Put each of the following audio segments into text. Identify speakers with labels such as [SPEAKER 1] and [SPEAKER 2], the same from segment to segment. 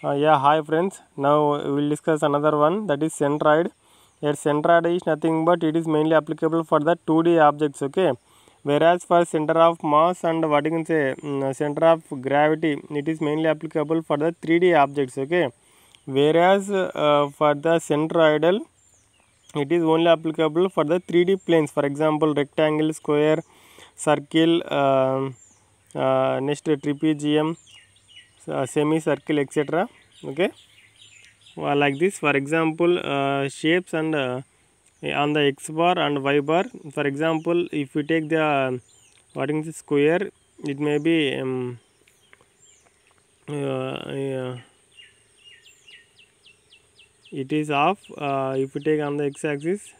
[SPEAKER 1] Yeah, hi friends. Now we will discuss another one, that is centroid. A centroid is nothing but it is mainly applicable for the 2D objects, okay. Whereas for center of mass and what you can say center of gravity, it is mainly applicable for the 3D objects, okay. Whereas for the centroidal, it is only applicable for the 3D planes. For example, rectangle, square, circle, next trapezium, semicircle, etc. Okay, like this. For example, shapes and on the x bar and y bar. For example, if we take the what is the square, it may be it is off. If we take on the x axis,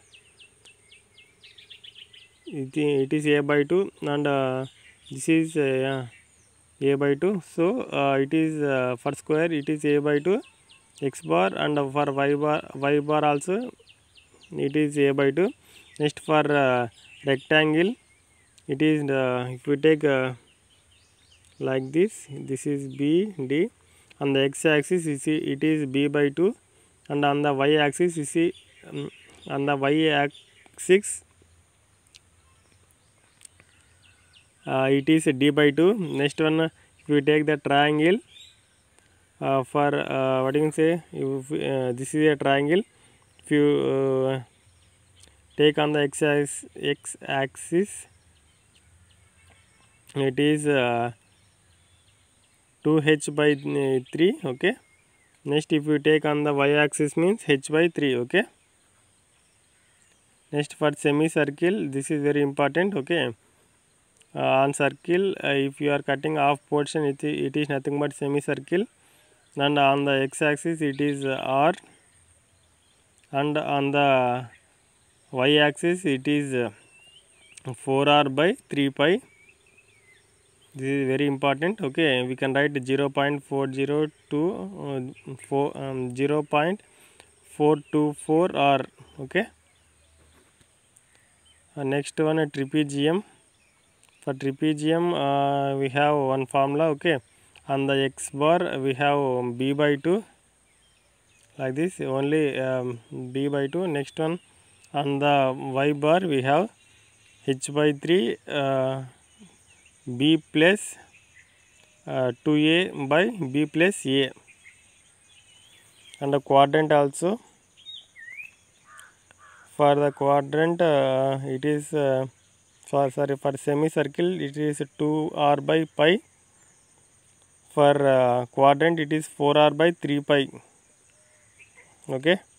[SPEAKER 1] it is a by 2 and this is a by 2. So it is for square it is a by 2 x bar, and for y bar also it is a by 2. Next for rectangle, it is if we take like this, this is b d. On the x axis you see it is b by 2, and on the y axis you see on the y axis it is d by 2. Next one, if we take the triangle, for what you can say, if this is a triangle, if you take on the x axis it is 2h by 3, okay. Next if you take on the y axis means h by 3, okay. Next for semicircle, this is very important, okay. On circle, if you are cutting off portion, it is nothing but semicircle, and on the x axis it is r, and on the y axis it is 4r by 3 pi. This is very important, okay. We can write 0.402 0.424 r, okay. Next one, a trapezium. For trapezium we have one formula, okay. On the x bar we have b by 2, like this, only b by 2. Next one, on the y bar we have h by 3 b plus 2a by b plus a. And the quadrant also, for the quadrant it is for semicircle it is 2r by pi. For quadrant it is 4r by 3 pi, okay.